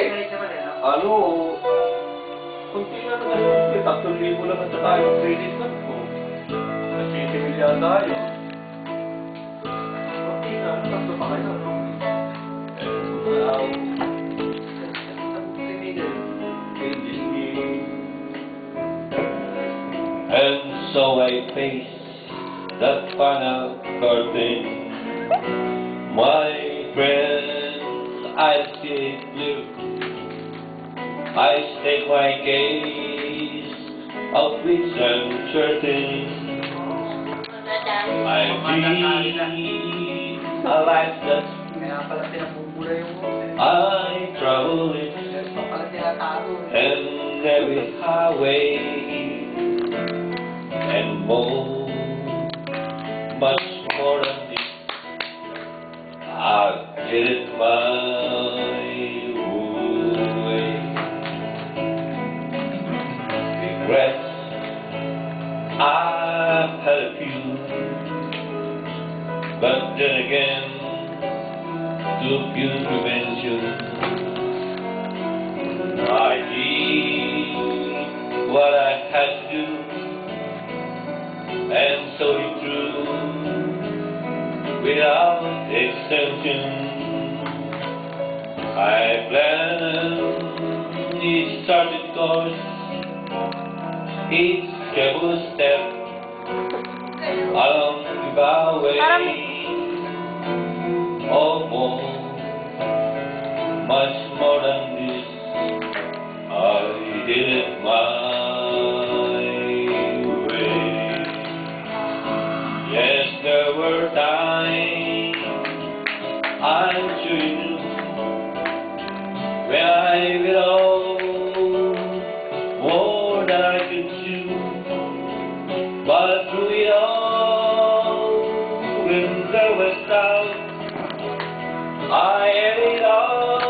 ano, kunti na naman, 3,000 lang sa tayo credit na po. Kasi timilya tayo. Kunti na, tatlo pa kayo, no? And so I face that final curtain. My friends, I see it blue. I state my case, of which I'm certain. I lead a life that's I travel in and every highway and more, much more than this. I did it my way. Regrets, I've had a few, but then again, too few to mention. I did what I had to do, and so it through without exception. I planned each started course, each careful step along the byway. Oh, more, much more than this. I did it my way. Yes, there were times I'm sure you knew when I gave it all, more than I could chew. But through it all, when there was doubt, I had it all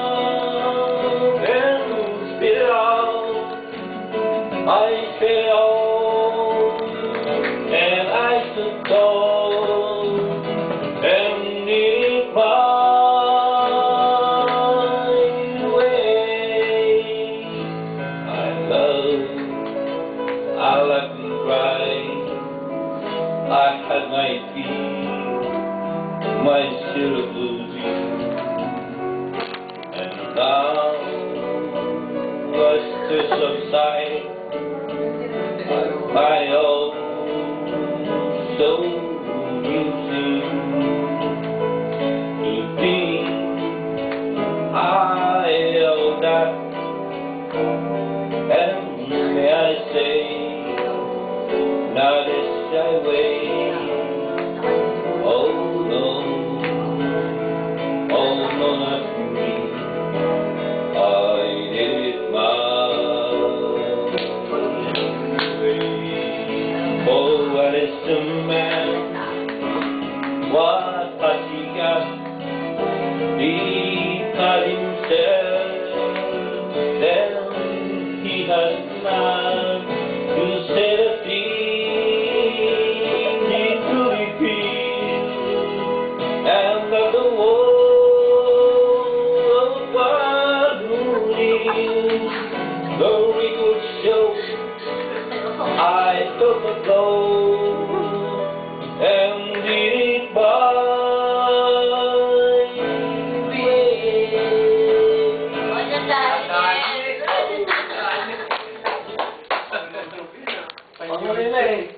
and spit it out. I spit it all and I stood tall and did it my way. I laughed and cried. I had my feel, my share of losing, and now was to subside. I hope so amusing to think I owe that, and may I say, not as I wait. Oh no, not me. I did it my way. Oh, what is the man? What has he got? He got himself, then he has not to say the thing he truly feels, and that the world was ruling. The record shows I took the blow and did it by way.